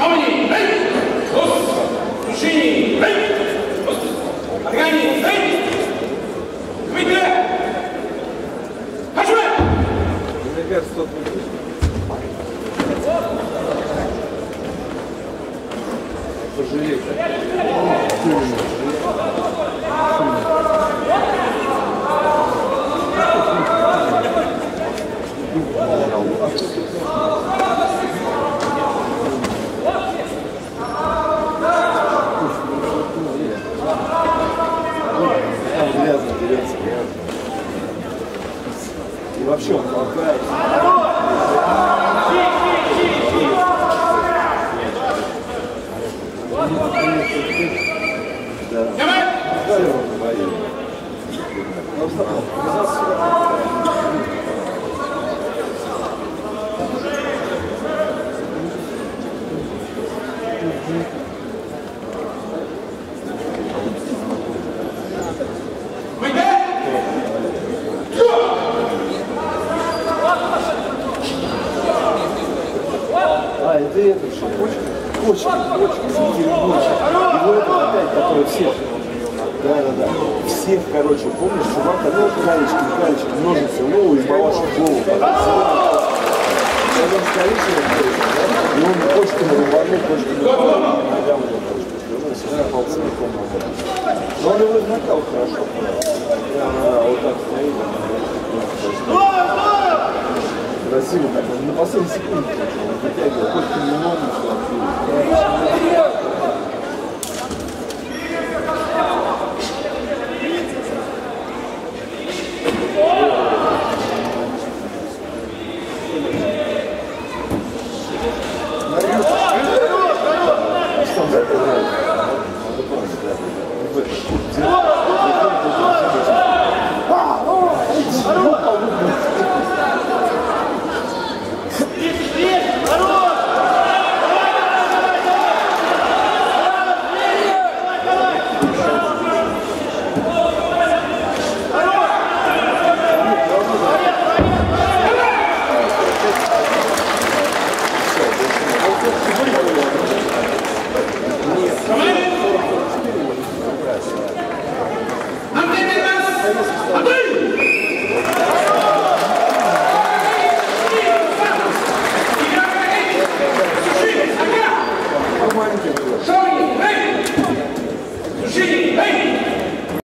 Помни, эй! Сушини, эй! Органи, эй! Выйди! Хочу! Ребят, стоп. Пожалей. И вообще он толкает. Да. Все он говорит. А, это этот что? Почки, его это опять, который всех. Да. Всех, короче, помнишь, чувак, ну, кралечки, ножницы, лову и балашек голову. Когда скорее, и он почками рубанул, ногам его, короче, всегда полцевиком работал. Но он его изнакал хорошо. Вот так стоит. Красиво так, он на последней секунде вытягивал, почками ногу.